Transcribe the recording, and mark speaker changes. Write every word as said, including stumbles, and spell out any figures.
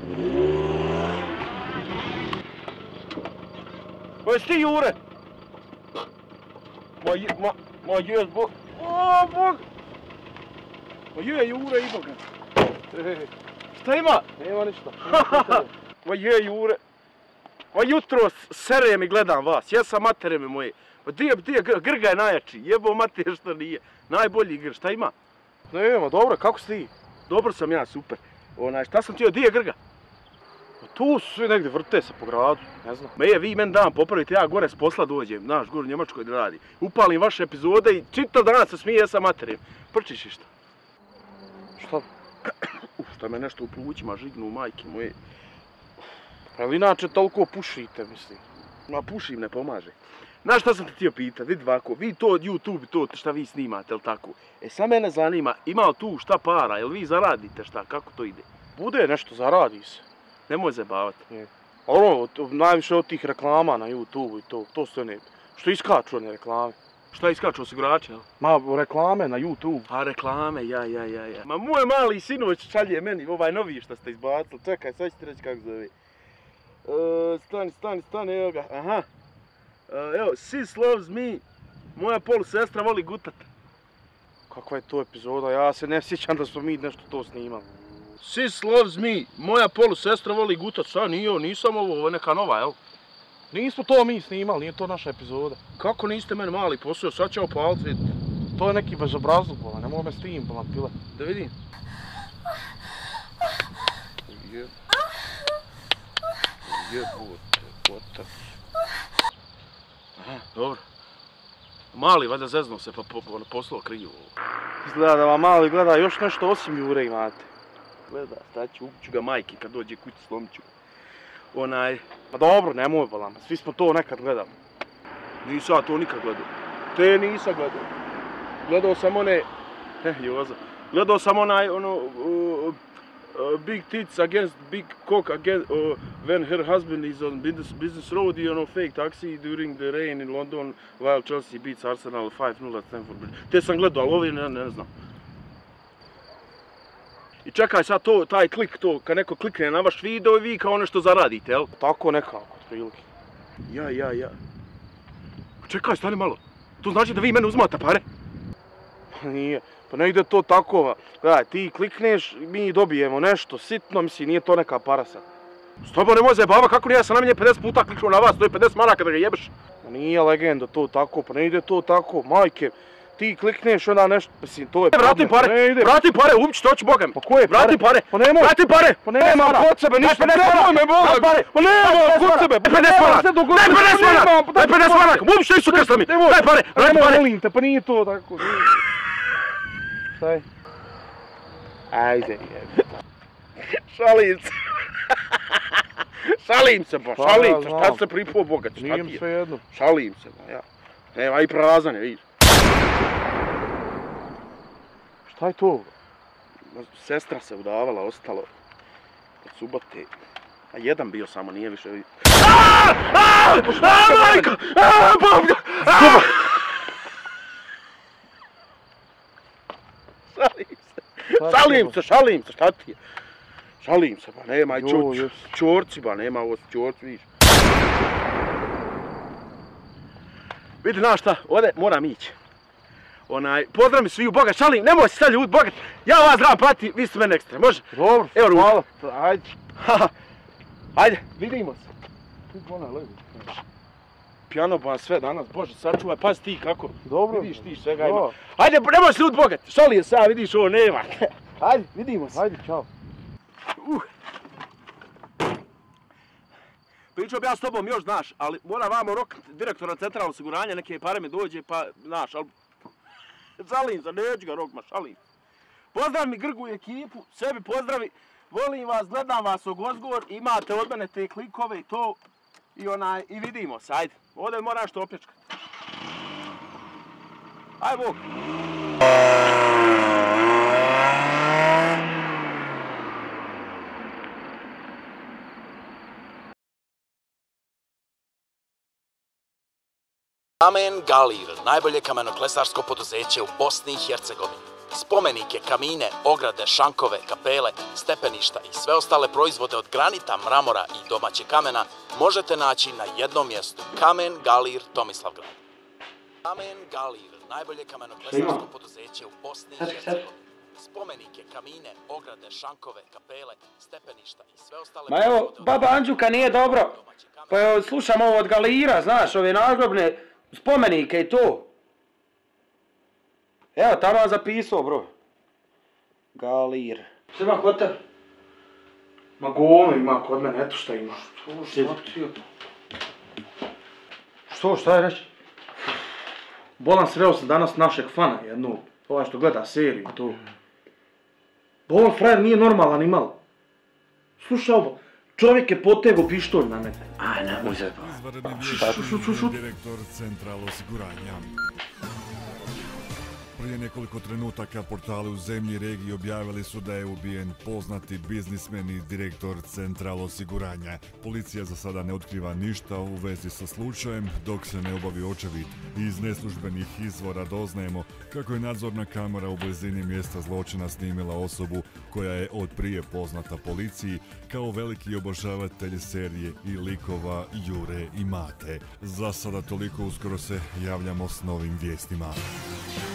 Speaker 1: Ma jesi ti Jure? Ma je, ma, ma jes, bog. O, bog! Ma je Jure ipak. Šta ima?
Speaker 2: Nema ništa.
Speaker 1: Ma je Jure. Ma jutro serem i gledam vas, jesam matereme moje. Pa di je, Grga je najjači, jebo mater što nije. Najbolji Grg, šta ima?
Speaker 2: Nema, dobro, kako si ti?
Speaker 1: Dobro sam ja, super. Onaj, šta sam ti joj, di je Grga?
Speaker 2: Tu su svi negdje, vrte se po gradu, ne znam.
Speaker 1: Ma je, vi meni dan popravite, ja gore s posla dođem, znaš, gore u Njemačkoj da radi. Upalim vaše epizode i čitav dan se smije sa materijom. Prčiš i šta?
Speaker 2: Šta?
Speaker 1: Uf, šta me nešto u plućima žignu, majke moje.
Speaker 2: Pa li inače toliko pušite, mislim?
Speaker 1: Ma pušim, ne pomaže. Znaš šta sam te htio pitat, vidi ovako, vi to YouTube, to šta vi snimate, jel tako? E, sad mene zanima, ima li tu šta para, jel vi zaradite šta, kako to ide?
Speaker 2: Bude nešto, zaradi se.
Speaker 1: Nemoj zabavat.
Speaker 2: Ono, najviše od tih reklama na YouTube i to, to su one, što iskaču one reklame.
Speaker 1: Šta iskaču osigurače, jel?
Speaker 2: Ma, reklame na YouTube.
Speaker 1: A reklame, ja, ja, ja, ja. Ma moj mali sinoć šalje meni ovaj novi što ste izbacili, čekaj, sad ću ti reći kako zove. E, stani, stani, stani, evo ga, aha. E, evo, Sis loves me, moja polusestra voli gutat.
Speaker 2: Kakva je to epizoda, ja se ne sjećam da smo mi nešto to snimali.
Speaker 1: Sis loves me, moja polusestra voli gutat, sad nije ovo, nisam ovo, ovo je neka nova, jel?
Speaker 2: Nismo to mi snimali, nije to naša epizoda.
Speaker 1: Kako niste meni mali posao, sad ćemo palit vidjeti.
Speaker 2: To je neki bezobrazluk, bola, ne mogu me s tim, bola, pile.
Speaker 1: Da vidim. Je... Jebote, otac. Aha, dobro. Mali, valjda zeznuo se pa poslao krivo.
Speaker 2: Izgleda da vam mali gleda još nešto osim Jure imate.
Speaker 1: Gleda, staću, ubiću ga majke kad dođe kući, slomit ću. Onaj...
Speaker 2: Pa dobro, nemoj bolama, svi smo to nekad gledali.
Speaker 1: Nisam ja to nikad gledao. Te nisam gledao. Gledao sam one... Eh, Joza. Gledao sam onaj, ono... Uh, uh, big tits against big cock against... Uh, when her husband is on business, business road i ono fake taxi during the rain in London while Chelsea beats Arsenal five nula Stamford Bridge. Te sam gledao, ali ove ne, ne znam. I čekaj sad to, taj klik, to, kad neko klikne na vaš video i vi kao nešto zaradite, jel?
Speaker 2: Tako nekako, otprilike.
Speaker 1: Ja, ja, ja. Čekaj, stani malo. To znači da vi mene uzmate pare?
Speaker 2: Pa nije, pa ne ide to tako. Gledaj, ti klikneš, mi dobijemo nešto sitno, mislim, nije to neka para sad.
Speaker 1: Stobo, nemoj zajebava, kako nije, ja sam najmanje pedeset puta kliknuo na vas, to je pedeset maraka da ga jebeš.
Speaker 2: Pa nije legenda to tako, pa ne ide to tako, majke. Ti klikneš onda nešto, mislim, to je problem.
Speaker 1: Vratim pare, vratim pare, ubić to ću Boga mi.
Speaker 2: Pa koje pare?
Speaker 1: Vratim pare,
Speaker 2: pa nemoj.
Speaker 1: Vratim pare.
Speaker 2: Pa nema kod sebe ništa, nemoj me Boga. Pa nema kod sebe.
Speaker 1: Daj pedeset maraka, daj pedeset maraka, daj pedeset maraka, ubić to isu krsta mi. Daj pare, vratim pare.
Speaker 2: Molim te, pa nije to tako. Šta je? Ajde, jebe.
Speaker 1: Šalim se. Šalim se, ba, šalim se, šta se pripao Boga, šta ti je?
Speaker 2: Nije mi sve jedno.
Speaker 1: Šalim se, ba, ja. Evo, aj prazan je, vidiš.
Speaker 2: Šta je to?
Speaker 1: Sestra se udavala, ostalo od subote. A jedan bio samo, nije više vidio. Aaaa! Aaaa! Aaaa, majka! Aaaa, babka! Aaaa! Šalim se, šalim se, šalim se, šta ti je? Šalim se, ba, nema, aj čorci, ba, nema ovo su čorci, vidiš. Vidi, znaš šta, ovdje moram ići. Onaj, pozdrav mi svi u Boga, šalim, nemoj se sad ljud, Boga, ja vas znam prati, vi ste mene ekstra, može?
Speaker 2: Dobro,
Speaker 1: evo ruku.
Speaker 2: hvala, ajde.
Speaker 1: Ajde, vidimo se. Pijano ba sve danas, Bože, sačuvaj, pazi ti kako.
Speaker 2: Dobro.
Speaker 1: Vidiš ti svega ima. Ajde, nemoj se ljud, Boga, šalim se, vidiš ovo nema. Ajde, vidimo se.
Speaker 2: Ajde, čao.
Speaker 1: Uh. Pričao bi ja s tobom još, znaš, ali mora vamo rok direktora centralnog osiguranja, neke pare mi dođe, pa, znaš, ali... Šalim se, neću ga rok, ma šalim. Pozdrav mi Grgu i ekipu, sebi pozdravi, volim vas, gledam vas ogozgor, imate od mene te klikove i to, i onaj, i vidimo se, ajde. Ovdje moraš to opječkati. Aj, Bog.
Speaker 3: Kamen Galir, najbolje kamenoklesarsko poduzeće u Bosni i Hercegovini. Spomenike, kamine, ograde, šankove, kapele, stepeništa i sve ostale proizvode od granita, mramora i domaćeg kamena možete naći na jednom mjestu. Kamen Galir Tomislavgrad. Kamen Galir, najbolje kamenoklesarsko poduzeće u Bosni i Hercegovini. Spomenike, kamine, ograde, šankove, kapele, stepeništa i sve ostale...
Speaker 4: Ma evo, baba Anđuka nije dobro. Pa evo, slušam ovo od Galira, znaš, ove nagrobne spomenike i to. Evo, tamo vam zapisao, bro. Galir. Što ima kod tebe?
Speaker 2: Ma govno ima kod mene, eto šta ima.
Speaker 4: Što, što, šta je reći?
Speaker 2: Bolan, sreo sam danas našeg fana jednog, ovaj što gleda seriju i to. Bolan frajer nije normalan ni malo. Slušaj ovo, čovjek je potego pištolj na mene.
Speaker 4: Aj, nemoj se pa.
Speaker 5: Izvanredni vještak, direktor Central osiguranja. Prije nekoliko trenutaka portali u zemlji i regiji objavili su da je ubijen poznati biznismen i direktor Central osiguranja. Policija za sada ne otkriva ništa u vezi sa slučajem dok se ne obavi očevid. Iz neslužbenih izvora doznajemo kako je nadzorna kamera u blizini mjesta zločina snimila osobu koja je od prije poznata policiji kao veliki obožavatelj serije i likova Jure i Mate. Za sada toliko, uskoro se javljamo s novim vijestima.